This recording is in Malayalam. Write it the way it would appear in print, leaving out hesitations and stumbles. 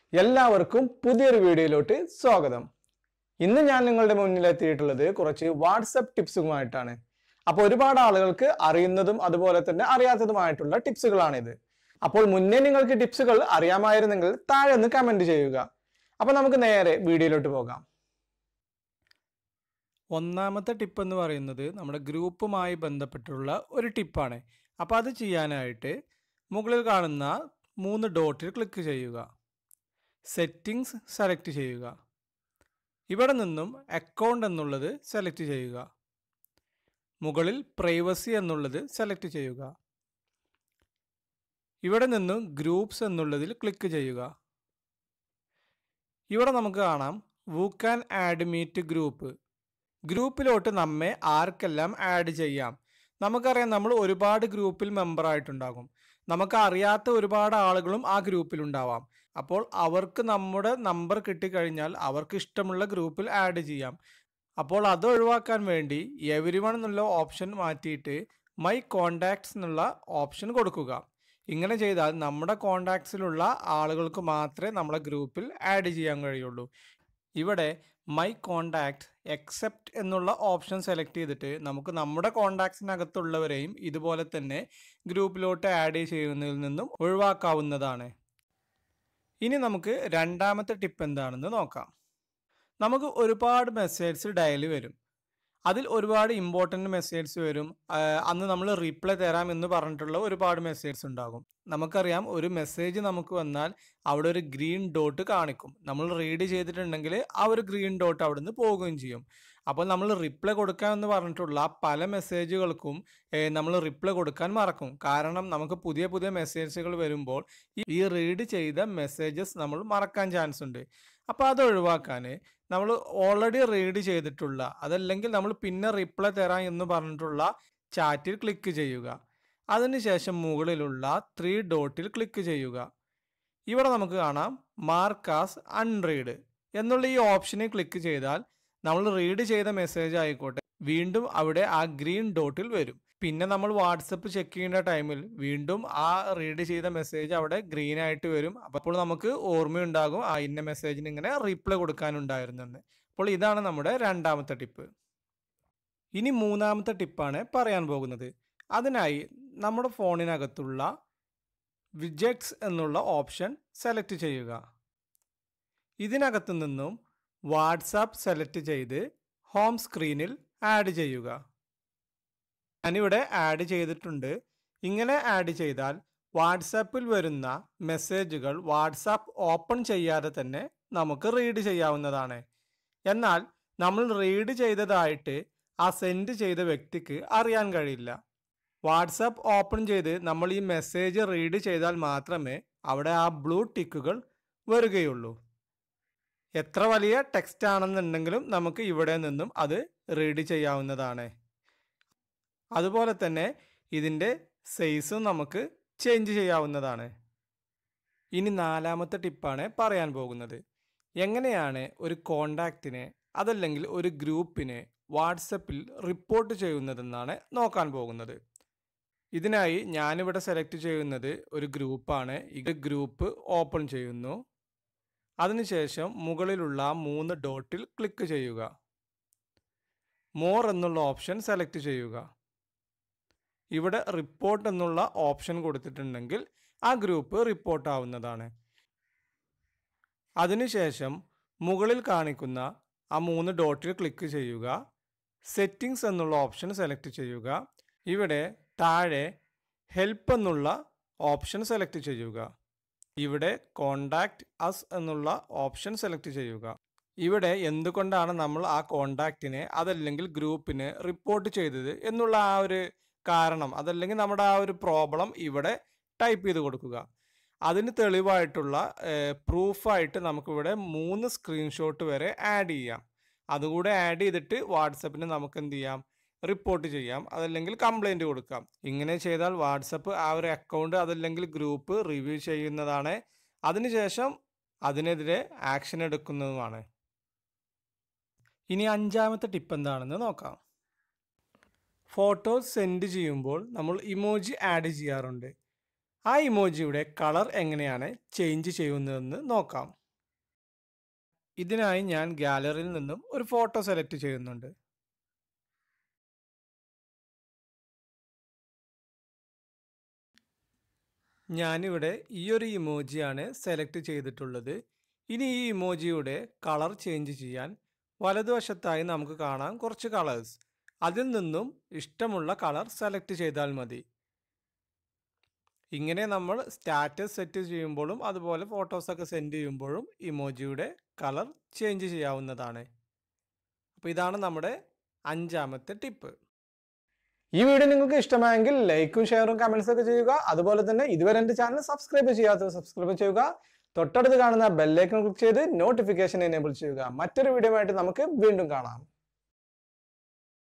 എല്ലാവർക്കും പുതിയൊരു വീഡിയോയിലോട്ട് സ്വാഗതം. ഇന്ന് ഞാൻ നിങ്ങളുടെ മുന്നിൽ എത്തിയിട്ടുള്ളത് കുറച്ച് വാട്സപ്പ് ടിപ്സുമായിട്ടാണ്. അപ്പോൾ ഒരുപാട് ആളുകൾക്ക് അറിയുന്നതും അതുപോലെ തന്നെ അറിയാത്തതുമായിട്ടുള്ള ടിപ്സുകളാണിത്. അപ്പോൾ മുന്നേ നിങ്ങൾക്ക് ടിപ്സുകൾ അറിയാമായിരുന്നെങ്കിൽ താഴെ ഒന്ന് കമന്റ് ചെയ്യുക. അപ്പോൾ നമുക്ക് നേരെ വീഡിയോയിലോട്ട് പോകാം. ഒന്നാമത്തെ ടിപ്പ് എന്ന് പറയുന്നത് നമ്മുടെ ഗ്രൂപ്പുമായി ബന്ധപ്പെട്ടുള്ള ഒരു ടിപ്പാണ്. അപ്പോൾ അത് ചെയ്യാനായിട്ട് മുകളിൽ കാണുന്ന 3 ഡോട്ടിൽ ക്ലിക്ക് ചെയ്യുക. സെറ്റിംഗ്സ് സെലക്ട് ചെയ്യുക. ഇവിടെ നിന്നും അക്കൗണ്ട് എന്നുള്ളത് സെലക്ട് ചെയ്യുക. മുകളിൽ പ്രൈവസി എന്നുള്ളത് സെലക്ട് ചെയ്യുക. ഇവിടെ നിന്നും ഗ്രൂപ്പ്സ് എന്നുള്ളതിൽ ക്ലിക്ക് ചെയ്യുക. ഇവിടെ നമുക്ക് കാണാം who can add me to group. ഗ്രൂപ്പിലോട്ട് നമ്മെ ആർക്കെല്ലാം ആഡ് ചെയ്യാം. നമുക്കറിയാം നമ്മൾ ഒരുപാട് ഗ്രൂപ്പിൽ മെമ്പർ ആയിട്ടുണ്ടാകും. നമുക്ക് അറിയാത്ത ഒരുപാട് ആളുകളും ആ ഗ്രൂപ്പിലുണ്ടാവാം. അപ്പോൾ അവർക്ക് നമ്മുടെ നമ്പർ കിട്ടിക്കഴിഞ്ഞാൽ അവർക്ക് ഇഷ്ടമുള്ള ഗ്രൂപ്പിൽ ആഡ് ചെയ്യാം. അപ്പോൾ അത് ഒഴിവാക്കാൻ വേണ്ടി എവരിവൺ എന്നുള്ള ഓപ്ഷൻ മാറ്റിയിട്ട് മൈ കോണ്ടാക്ട്സ് എന്നുള്ള ഓപ്ഷൻ കൊടുക്കുക. ഇങ്ങനെ ചെയ്താൽ നമ്മുടെ കോണ്ടാക്ട്സിലുള്ള ആളുകൾക്ക് മാത്രമേ നമ്മളെ ഗ്രൂപ്പിൽ ആഡ് ചെയ്യാൻ കഴിയുള്ളൂ. ഇവിടെ മൈ കോണ്ടാക്ട് എക്സെപ്റ്റ് എന്നുള്ള ഓപ്ഷൻ സെലക്ട് ചെയ്തിട്ട് നമുക്ക് നമ്മുടെ കോണ്ടാക്ട്സിനകത്തുള്ളവരെയും ഇതുപോലെ തന്നെ ഗ്രൂപ്പിലോട്ട് ആഡ് ചെയ്യുന്നതിൽ നിന്നും ഒഴിവാക്കാവുന്നതാണ്. ഇനി നമുക്ക് രണ്ടാമത്തെ ടിപ്പ് എന്താണെന്ന് നോക്കാം. നമുക്ക് ഒരുപാട് മെസ്സേജസ് ഡെയിലി വരും. അതിൽ ഒരുപാട് ഇമ്പോർട്ടൻറ്റ് മെസ്സേജസ് വരും. അന്ന് നമ്മൾ റീപ്ലൈ തരാം എന്ന് പറഞ്ഞിട്ടുള്ള ഒരുപാട് മെസ്സേജസ് ഉണ്ടാകും. നമുക്കറിയാം ഒരു മെസ്സേജ് നമുക്ക് വന്നാൽ അവിടെ ഒരു ഗ്രീൻ ഡോട്ട് കാണിക്കും. നമ്മൾ റീഡ് ചെയ്തിട്ടുണ്ടെങ്കിൽ ആ ഒരു ഗ്രീൻ ഡോട്ട് അവിടെ നിന്ന് പോവുകയും ചെയ്യും. അപ്പോൾ നമ്മൾ റിപ്ലൈ കൊടുക്കാം എന്ന് പറഞ്ഞിട്ടുള്ള പല മെസ്സേജുകൾക്കും നമ്മൾ റിപ്ലൈ കൊടുക്കാൻ മറക്കും. കാരണം നമുക്ക് പുതിയ പുതിയ മെസ്സേജുകൾ വരുമ്പോൾ ഈ റീഡ് ചെയ്ത മെസ്സേജസ് നമ്മൾ മറക്കാൻ ചാൻസ് ഉണ്ട്. അപ്പോൾ അത് ഒഴിവാക്കാൻ നമ്മൾ ഓൾറെഡി റീഡ് ചെയ്തിട്ടുള്ള അതല്ലെങ്കിൽ നമ്മൾ പിന്നെ റിപ്ലൈ തരാം എന്ന് പറഞ്ഞിട്ടുള്ള ചാറ്റിൽ ക്ലിക്ക് ചെയ്യുക. അതിനുശേഷം മുകളിലുള്ള 3 ഡോട്ടിൽ ക്ലിക്ക് ചെയ്യുക. ഇവിടെ നമുക്ക് കാണാം മാർക്ക് ആസ് അൺറീഡ് എന്നുള്ള ഈ ഓപ്ഷനിൽ ക്ലിക്ക് ചെയ്താൽ നമ്മൾ റീഡ് ചെയ്ത മെസ്സേജ് ആയിക്കോട്ടെ വീണ്ടും അവിടെ ആ ഗ്രീൻ ഡോട്ടിൽ വരും. പിന്നെ നമ്മൾ വാട്സപ്പ് ചെക്ക് ചെയ്യുന്ന ടൈമിൽ വീണ്ടും ആ റീഡ് ചെയ്ത മെസ്സേജ് അവിടെ ഗ്രീൻ ആയിട്ട് വരും. അപ്പോൾ നമുക്ക് ഓർമ്മയുണ്ടാകും ആ ഇന്ന മെസ്സേജിന് ഇങ്ങനെ റീപ്ലൈ കൊടുക്കാനുണ്ടായിരുന്നെന്ന്. അപ്പോൾ ഇതാണ് നമ്മുടെ രണ്ടാമത്തെ ടിപ്പ്. ഇനി മൂന്നാമത്തെ ടിപ്പാണ് പറയാൻ പോകുന്നത്. അതിനായി നമ്മുടെ ഫോണിനകത്തുള്ള വിജറ്റ്സ് എന്നുള്ള ഓപ്ഷൻ സെലക്ട് ചെയ്യുക. ഇതിനകത്തു നിന്നും വാട്സാപ്പ് സെലക്ട് ചെയ്ത് ഹോം സ്ക്രീനിൽ ആഡ് ചെയ്യുക. ഞാനിവിടെ ആഡ് ചെയ്തിട്ടുണ്ട്. ഇങ്ങനെ ആഡ് ചെയ്താൽ വാട്സാപ്പിൽ വരുന്ന മെസ്സേജുകൾ വാട്സാപ്പ് ഓപ്പൺ ചെയ്യാതെ തന്നെ നമുക്ക് റീഡ് ചെയ്യാവുന്നതാണ്. എന്നാൽ നമ്മൾ റീഡ് ചെയ്തതായിട്ട് ആ സെൻഡ് ചെയ്ത വ്യക്തിക്ക് അറിയാൻ കഴിയില്ല. വാട്സാപ്പ് ഓപ്പൺ ചെയ്ത് നമ്മൾ ഈ മെസ്സേജ് റീഡ് ചെയ്താൽ മാത്രമേ അവിടെ ആ ബ്ലൂ ടിക്കുകൾ വരികയുള്ളൂ. എത്ര വലിയ ടെക്സ്റ്റ് ആണെന്നുണ്ടെങ്കിലും നമുക്ക് ഇവിടെ നിന്നും അത് റീഡ് ചെയ്യാവുന്നതാണ്. അതുപോലെ തന്നെ ഇതിൻ്റെ സൈസും നമുക്ക് ചേഞ്ച് ചെയ്യാവുന്നതാണ്. ഇനി നാലാമത്തെ ടിപ്പാണ് പറയാൻ പോകുന്നത്. എങ്ങനെയാണ് ഒരു കോണ്ടാക്റ്റിനെ അതല്ലെങ്കിൽ ഒരു ഗ്രൂപ്പിനെ വാട്സപ്പിൽ റിപ്പോർട്ട് ചെയ്യുന്നതെന്നാണ് നോക്കാൻ പോകുന്നത്. ഇതിനായി ഞാനിവിടെ സെലക്ട് ചെയ്യുന്നത് ഒരു ഗ്രൂപ്പാണ്. ഈ ഗ്രൂപ്പ് ഓപ്പൺ ചെയ്യുന്നു. അതിനുശേഷം മുകളിലുള്ള 3 ഡോട്ടിൽ ക്ലിക്ക് ചെയ്യുക. മോർ എന്നുള്ള ഓപ്ഷൻ സെലക്ട് ചെയ്യുക. ഇവിടെ റിപ്പോർട്ട് എന്നുള്ള ഓപ്ഷൻ കൊടുത്തിട്ടുണ്ടെങ്കിൽ ആ ഗ്രൂപ്പ് റിപ്പോർട്ട് ആവുന്നതാണ്. അതിനുശേഷം മുകളിൽ കാണിക്കുന്ന ആ 3 ഡോട്ടിൽ ക്ലിക്ക് ചെയ്യുക. സെറ്റിംഗ്സ് എന്നുള്ള ഓപ്ഷൻ സെലക്ട് ചെയ്യുക. ഇവിടെ താഴെ ഹെൽപ്പ് എന്നുള്ള ഓപ്ഷൻ സെലക്ട് ചെയ്യുക. ഇവിടെ കോണ്ടാക്ട് അസ് എന്നുള്ള ഓപ്ഷൻ സെലക്ട് ചെയ്യുക. ഇവിടെ എന്തുകൊണ്ടാണ് നമ്മൾ ആ കോണ്ടാക്റ്റിനെ അതല്ലെങ്കിൽ ഗ്രൂപ്പിനെ റിപ്പോർട്ട് ചെയ്തത് എന്നുള്ള ആ ഒരു കാരണം അതല്ലെങ്കിൽ നമ്മുടെ ആ ഒരു പ്രോബ്ലം ഇവിടെ ടൈപ്പ് ചെയ്ത് കൊടുക്കുക. അതിന് തെളിവായിട്ടുള്ള പ്രൂഫായിട്ട് നമുക്കിവിടെ 3 സ്ക്രീൻഷോട്ട് വരെ ആഡ് ചെയ്യാം. അതുകൂടെ ആഡ് ചെയ്തിട്ട് വാട്സപ്പിന് നമുക്ക് എന്ത് ചെയ്യാം, റിപ്പോർട്ട് ചെയ്യാം അതല്ലെങ്കിൽ കംപ്ലൈൻറ്റ് കൊടുക്കാം. ഇങ്ങനെ ചെയ്താൽ വാട്സപ്പ് ആ ഒരു അക്കൗണ്ട് അതല്ലെങ്കിൽ ഗ്രൂപ്പ് റിവ്യൂ ചെയ്യുന്നതാണ്. അതിനുശേഷം അതിനെതിരെ ആക്ഷൻ എടുക്കുന്നതുമാണ്. ഇനി അഞ്ചാമത്തെ ടിപ്പ് എന്താണെന്ന് നോക്കാം. ഫോട്ടോസ് സെൻഡ് ചെയ്യുമ്പോൾ നമ്മൾ ഇമോജി ആഡ് ചെയ്യാറുണ്ട്. ആ ഇമോജിയുടെ കളർ എങ്ങനെയാണ് ചേഞ്ച് ചെയ്യുന്നതെന്ന് നോക്കാം. ഇതിനായി ഞാൻ ഗാലറിയിൽ നിന്നും ഒരു ഫോട്ടോ സെലക്ട് ചെയ്യുന്നുണ്ട്. ഞാനിവിടെ ഈ ഒരു ഇമോജിയാണ് സെലക്ട് ചെയ്തിട്ടുള്ളത്. ഇനി ഈ ഇമോജിയുടെ കളർ ചേഞ്ച് ചെയ്യാൻ വലതുവശത്തായി നമുക്ക് കാണാം കുറച്ച് കളേഴ്സ്. അതിൽ നിന്നും ഇഷ്ടമുള്ള കളർ സെലക്ട് ചെയ്താൽ മതി. ഇങ്ങനെ നമ്മൾ സ്റ്റാറ്റസ് സെറ്റ് ചെയ്യുമ്പോഴും അതുപോലെ ഫോട്ടോസൊക്കെ സെൻഡ് ചെയ്യുമ്പോഴും ഇമോജിയുടെ കളർ ചേഞ്ച് ചെയ്യാവുന്നതാണ്. അപ്പോൾ ഇതാണ് നമ്മുടെ 5ാമത്തെ ടിപ്പ്. ഈ വീഡിയോ നിങ്ങൾക്ക് ഇഷ്ടമായെങ്കിൽ ലൈക്കും ഷെയറും കമന്റ്സ് ഒക്കെ ചെയ്യുക. അതുപോലെ തന്നെ ഇതുവരെ എൻ്റെ ചാനൽ സബ്സ്ക്രൈബ് ചെയ്യാത്തവർ സബ്സ്ക്രൈബ് ചെയ്യുക. തൊട്ടടുത്ത് കാണുന്ന ബെല്ലൈക്കൺ ക്ലിക്ക് ചെയ്ത് നോട്ടിഫിക്കേഷൻ എനേബിൾ ചെയ്യുക. മറ്റൊരു വീഡിയോ ആയിട്ട് നമുക്ക് വീണ്ടും കാണാം.